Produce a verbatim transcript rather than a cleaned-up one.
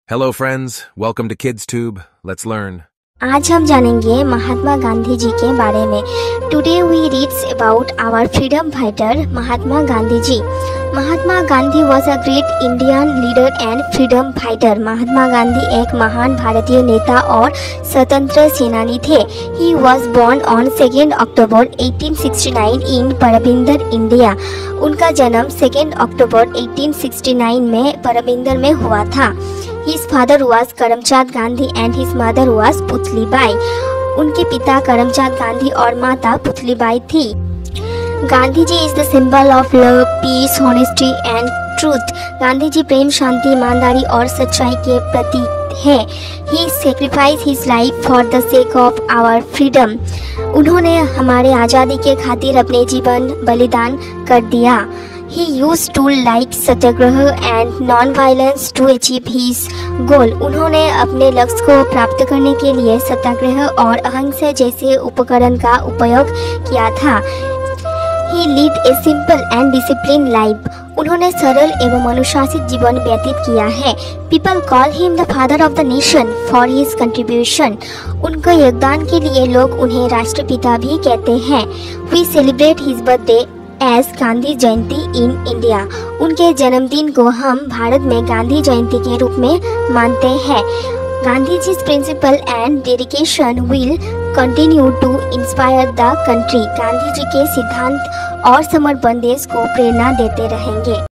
Hello friends, welcome to KidsTube. Let's learn. आज हम जानेंगे महात्मा गांधी जी के बारे में। Today we reads about our freedom fighter Mahatma Gandhi ji. Mahatma Gandhi was a great Indian leader and freedom fighter. Mahatma Gandhi एक महान भारतीय नेता और स्वतंत्र सेनानी थे। He was born on second October eighteen sixty nine in Porbandar, India. उनका जन्म second October eighteen sixty nine में परबिंदर में हुआ था। His father was Karamchand Gandhi and his mother was Putlibai. उनके पिता करमचंद गांधी और माता पुतलीबाई थी। Gandhi ji is the symbol of love, peace, honesty and truth. Gandhi ji प्रेम, शांति, ईमानदारी और सच्चाई के प्रतीक है। He sacrificed his life for the sake of our freedom। उन्होंने हमारे आज़ादी के खातिर अपने जीवन बलिदान कर दिया। He used tools like Satyagraha and non-violence to achieve his goal। उन्होंने अपने लक्ष्य को प्राप्त करने के लिए सत्याग्रह और अहिंसा जैसे उपकरण का उपयोग किया था। He led a simple and disciplined life। उन्होंने सरल एवं अनुशासित जीवन व्यतीत किया है। People call him the father of the nation for his contribution। उनके योगदान के लिए लोग उन्हें राष्ट्रपिता भी कहते हैं। We celebrate his birthday as Gandhi Jayanti in India. उनके जन्मदिन को हम भारत में गांधी जयंती के रूप में मानते हैं। Gandhi ji principle and dedication will continue to inspire the country. Gandhi ji के सिद्धांत और समर्पण देश को प्रेरणा देते रहेंगे।